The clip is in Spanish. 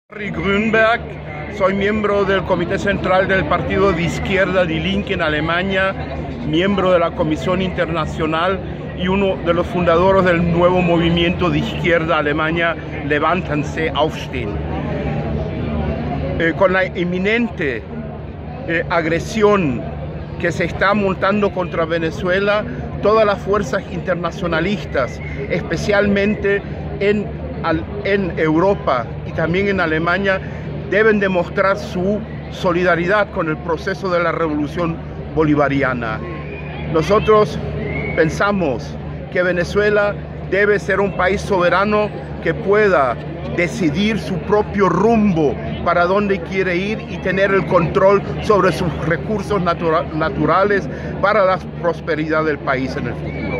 Harry Grünberg, soy miembro del Comité Central del Partido de Izquierda Die Linke en Alemania, miembro de la Comisión Internacional y uno de los fundadores del nuevo movimiento de izquierda Alemania, Levántense, Aufstehen. Con la inminente agresión que se está montando contra Venezuela, todas las fuerzas internacionalistas, especialmente en Europa y también en Alemania, deben demostrar su solidaridad con el proceso de la revolución bolivariana. Nosotros pensamos que Venezuela debe ser un país soberano que pueda decidir su propio rumbo para dónde quiere ir y tener el control sobre sus recursos naturales para la prosperidad del país en el futuro.